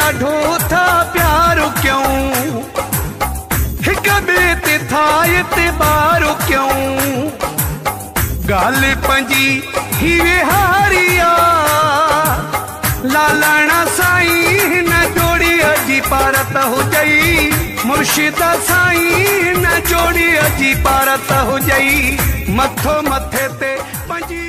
ॾाढो था प्यार क्यों हिक ॿिए ते था एतबार क्यों गाल पंजी ही विहारिया लालाणा साईं न जोड़ी अजी पारत हुजई मुर्शिदा साईं न जोड़ी अजी पारत हुजई मथो मथे ते पंजी